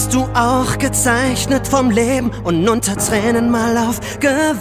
bist du auch gezeichnet vom Leben und unter Tränen mal aufgewacht.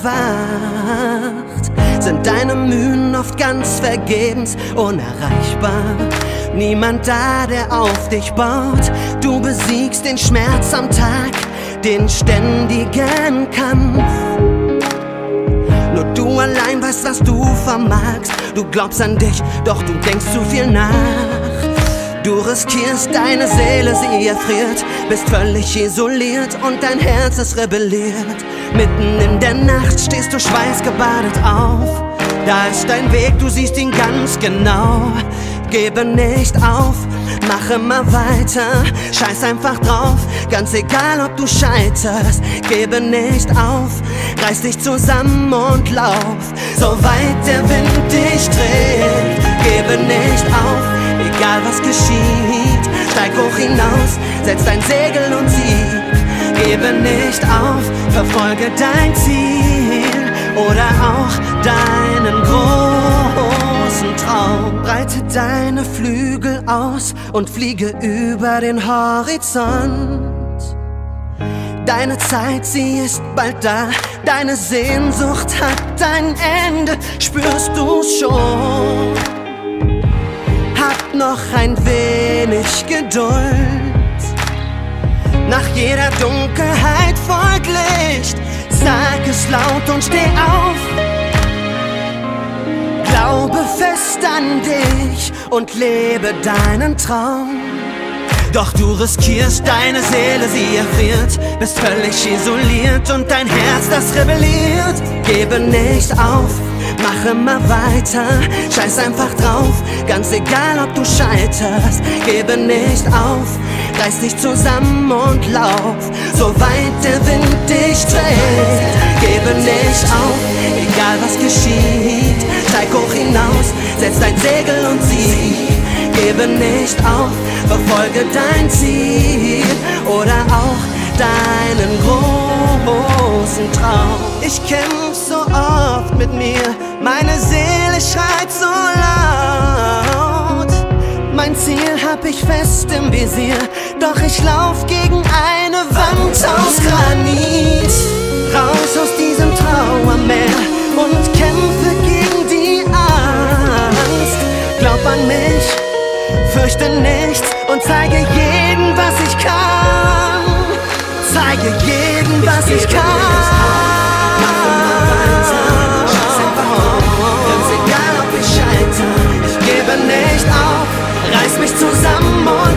Sind deine Mühen oft ganz vergebens, unerreichbar. Niemand da, der auf dich baut. Du besiegst den Schmerz am Tag, den ständigen Kampf. Nur du allein weißt, was du vermagst. Du glaubst an dich, doch du denkst zu viel nach. Du riskierst deine Seele, sie erfriert, bist völlig isoliert und dein Herz ist rebelliert. Mitten in der Nacht stehst du schweißgebadet auf. Da ist dein Weg, du siehst ihn ganz genau. Gebe nicht auf, mach immer weiter, scheiß einfach drauf, ganz egal ob du scheiterst. Gebe nicht auf, reiß dich zusammen und lauf, so weit der Wind dich trägt. Gebe nicht auf, egal was geschieht, steig hoch hinaus, setz dein Segel und sieg. Gebe nicht auf, verfolge dein Ziel oder auch deinen großen Traum. Breite deine Flügel aus und fliege über den Horizont. Deine Zeit, sie ist bald da, deine Sehnsucht hat ein Ende, spürst du's schon? Hab noch ein wenig Geduld, nach jeder Dunkelheit folgt Licht. Sag es laut und steh auf, glaube fest an dich und lebe deinen Traum. Doch du riskierst deine Seele, sie erfriert, bist völlig isoliert und dein Herz, das rebelliert. Gebe nicht auf, mach immer weiter, scheiß einfach drauf, ganz egal ob du scheiterst. Gebe nicht auf, reiß dich zusammen und lauf, so weit der Wind dich trägt. Gebe nicht auf, egal was geschieht, steig hoch hinaus, setz dein Segel und sieg. Gebe nicht auf, verfolge dein Ziel oder auch deinen großen Traum. Ich kämpf so oft mit mir, meine Seele schreit so laut. Mein Ziel hab ich fest im Visier, doch ich lauf gegen eine Wand aus Granit. Raus aus diesem Trauermeer und kämpfe gegen die Angst. Glaub an mich, fürchte nichts und zeige jedem, was ich kann. Zeige jedem, was ich kann. Mach immer weiter, scheiß einfach auf, ganz egal ob ich scheiter. Ich gebe nicht auf, reiß mich zusammen und